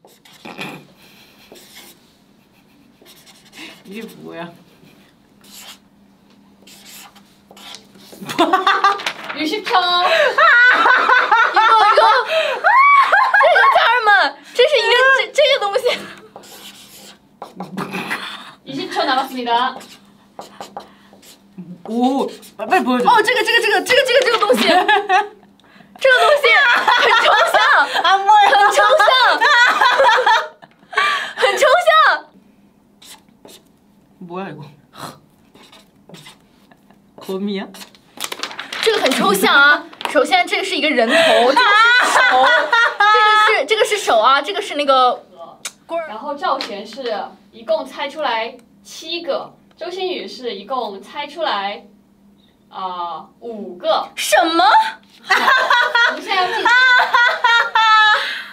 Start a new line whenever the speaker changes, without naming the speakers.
이게 뭐야?
유십초.
这个字儿嘛，这是一个这个东西。
20초 남았습니다.
오, 빨리 보여줘.
哦，这个东西，这个东西很抽象，
안 보여.
很抽象，很抽象。
뭐야 이거? 거미야?
这个很抽象啊。首先，这个是一个人头，这个是手，这个是手啊，这个是那个棍儿。
然后赵璇是一共猜出来7个，周星宇是一共猜出来5个。
什么？
我们现在要进。